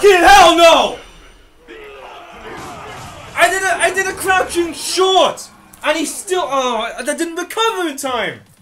Fucking hell no! I did a crouching short! And he still... Oh, I didn't recover in time!